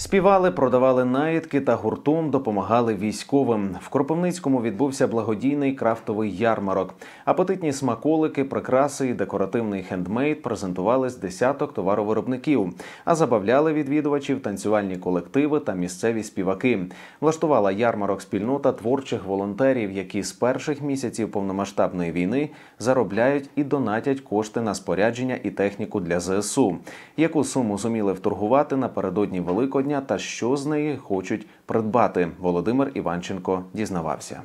Співали, продавали наїдки та гуртом допомагали військовим. В Кропивницькому відбувся благодійний крафтовий ярмарок. Апетитні смаколики, прикраси і декоративний хендмейд презентували з десяток товаровиробників. А забавляли відвідувачів танцювальні колективи та місцеві співаки. Влаштувала ярмарок спільнота творчих волонтерів, які з перших місяців повномасштабної війни заробляють і донатять кошти на спорядження і техніку для ЗСУ. Яку суму зуміли вторгувати напередодні Великодня та що з неї хочуть придбати, Володимир Іванченко дізнавався.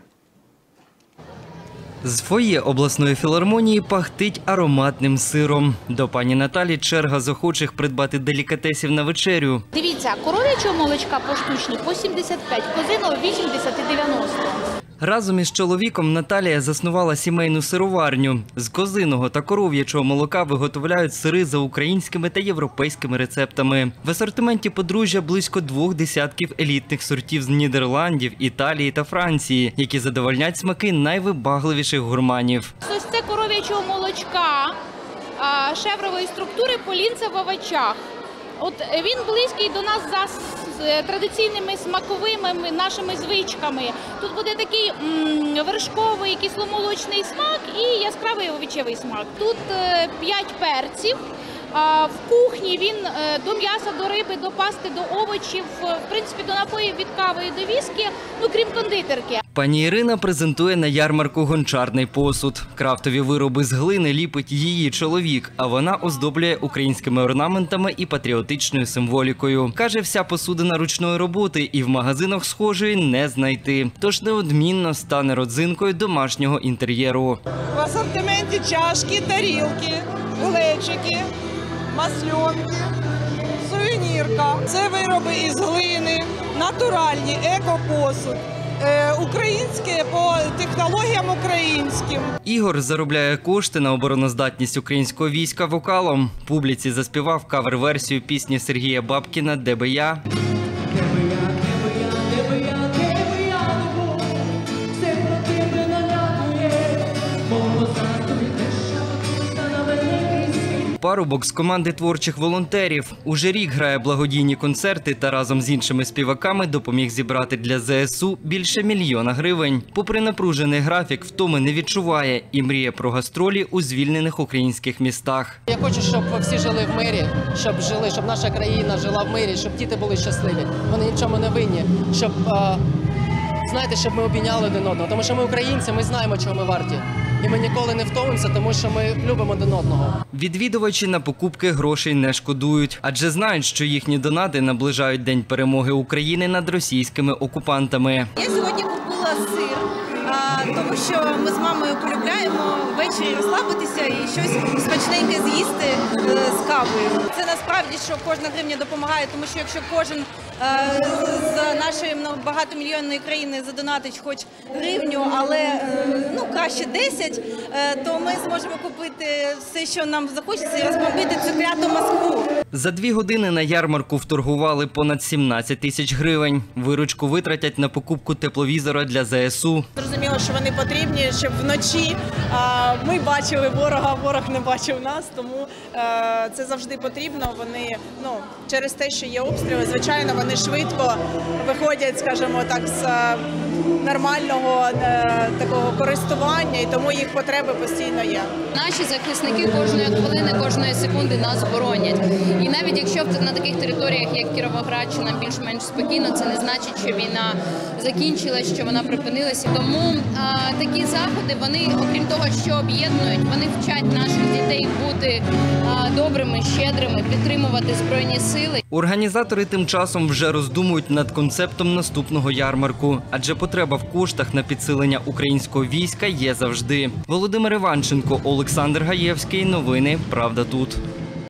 З фоє обласної філармонії пахтить ароматним сиром. До пані Наталі черга з охочих придбати делікатесів на вечерю. Дивіться, коров'ячого молочка поштучні по 75, козиного 80 і 90. Разом із чоловіком Наталія заснувала сімейну сироварню. З козиного та коров'ячого молока виготовляють сири за українськими та європейськими рецептами. В асортименті подружжя близько 2 десятків елітних сортів з Нідерландів, Італії та Франції, які задовольнять смаки найвибагливіших гурманів. Ось це коров'ячого молочка шеврової структури полінця в овочах. От він близький до нас за традиційними смаковими нашими звичками. Тут буде такий вершковий кисломолочний смак і яскравий овочевий смак. Тут 5 перців. В кухні він до м'яса, до риби, до пасти, до овочів, в принципі, до напоїв від кави і до віскі, ну крім кондитерки. Пані Ірина презентує на ярмарку гончарний посуд. Крафтові вироби з глини ліпить її чоловік, а вона оздоблює українськими орнаментами і патріотичною символікою. Каже, вся посудина ручної роботи і в магазинах схожої не знайти. Тож неодмінно стане родзинкою домашнього інтер'єру. В асортименті чашки, тарілки, глечики, масльонки, сувенірка. Це вироби із глини, натуральні, екопосуд. Українське по технологіям українським. Ігор заробляє кошти на обороноздатність українського війська вокалом. Публіці заспівав кавер-версію пісні Сергія Бабкіна «Де би я?». Парубок з команди творчих волонтерів. Уже рік грає благодійні концерти та разом з іншими співаками допоміг зібрати для ЗСУ більше 1 мільйона гривень. Попри напружений графік, втоми не відчуває і мріє про гастролі у звільнених українських містах. Я хочу, щоб всі жили в мирі, щоб наша країна жила в мирі, щоб діти були щасливі. Вони нічому не винні, щоб ми обійняли один одного. Тому що ми українці, ми знаємо, чого ми варті. І ми ніколи не втомимося, тому що ми любимо один одного. Відвідувачі на покупки грошей не шкодують, адже знають, що їхні донати наближають День перемоги України над російськими окупантами. Я сьогодні купила сир, тому що ми з мамою полюбляємо ввечері розслабитися і щось смачненьке з'їсти з кавою. Це насправді, що кожна гривня допомагає, тому що якщо кожен з нашої багатомільйонної країни задонатить хоч гривню, але краще 10, то ми зможемо купити все, що нам захочеться, і розбомбити цю кляту Москву. За 2 години на ярмарку вторгували понад 17 тисяч гривень. Виручку витратять на покупку тепловізора для ЗСУ. Зрозуміло, що вони потрібні, щоб вночі ми бачили ворога, а ворог не бачив нас, тому це завжди потрібно. Вони, через те, що є обстріли, звичайно, вони швидко виходять, скажімо так, з нормального такого користування, і тому їх потреби постійно є. Наші захисники кожної хвилини, кожної секунди нас боронять. І навіть якщо на таких територіях, як Кіровоградщина, більш-менш спокійно, це не значить, що війна закінчилась, що вона припинилася. Тому такі заходи, вони, окрім того, що об'єднують, вони вчать наших дітей бути добрими, щедрими, підтримувати Збройні сили. Організатори тим часом вже роздумують над концептом наступного ярмарку, адже потреба в коштах на підсилення українського війська є завжди. Володимир Іванченко, Олександр Гаєвський. Новини «Правда тут».